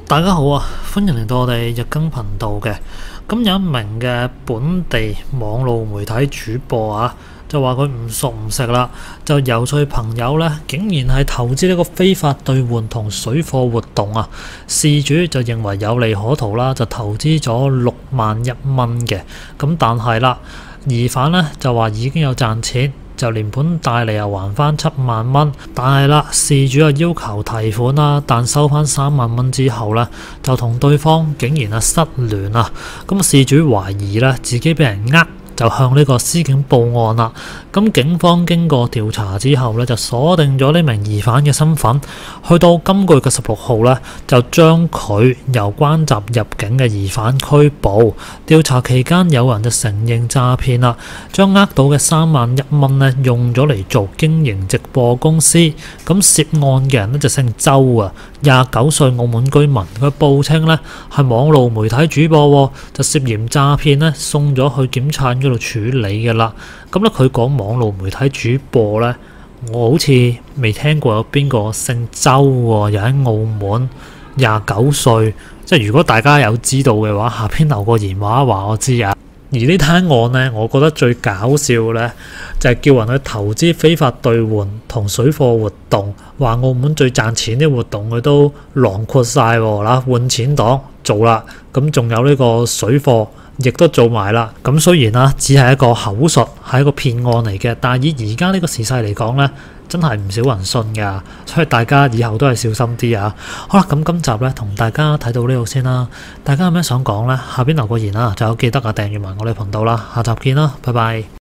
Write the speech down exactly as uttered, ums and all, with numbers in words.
大家好啊，歡迎嚟到我哋日更頻道嘅。咁有一名嘅本地網絡媒體主播啊，就話佢唔熟唔食啦，就游說朋友呢，竟然係投資呢個非法兌換同水貨活動啊。事主就認為有利可圖啦，就投資咗六萬一蚊嘅。咁但係啦，疑犯呢就話已經有賺錢，就連本帶利又還翻七萬蚊，但係啦，事主又要求提款啦，但收翻三萬蚊之後呢，就同對方竟然啊失聯啊，咁事主懷疑咧自己俾人呃，就向呢個司警報案啦。咁警方經過調查之後咧，就鎖定咗呢名疑犯嘅身份。去到今個月嘅十六號咧，就將佢由關閘入境嘅疑犯拘捕。調查期間，有人就承認詐騙啦，將呃到嘅三萬一蚊咧用咗嚟做經營直播公司。咁涉案嘅人咧就姓周啊，廿九歲澳門居民。佢報稱咧係網絡媒體主播，就涉嫌詐騙咧送咗去檢察嗰度處理嘅啦。咁咧佢講網絡媒體主播咧，我好似未聽過有邊個姓周喎，又喺澳門，廿九歲。即係如果大家有知道嘅話，下邊留個言話一話我知啊。而呢單案呢，我覺得最搞笑呢，就係叫人去投資非法兌換同水貨活動，話澳門最賺錢啲活動佢都囊括晒喎啦，換錢黨做啦，咁仲有呢個水貨亦都做埋啦。咁雖然啦，只係一個口述，係一個騙案嚟嘅，但係以而家呢個時勢嚟講呢，真係唔少人信㗎，所以大家以後都係小心啲啊！好啦，咁今集咧同大家睇到呢度先啦。大家有咩想講呢？下邊留個言啦，就有記得啊訂閱埋我哋頻道啦。下集見啦，拜拜。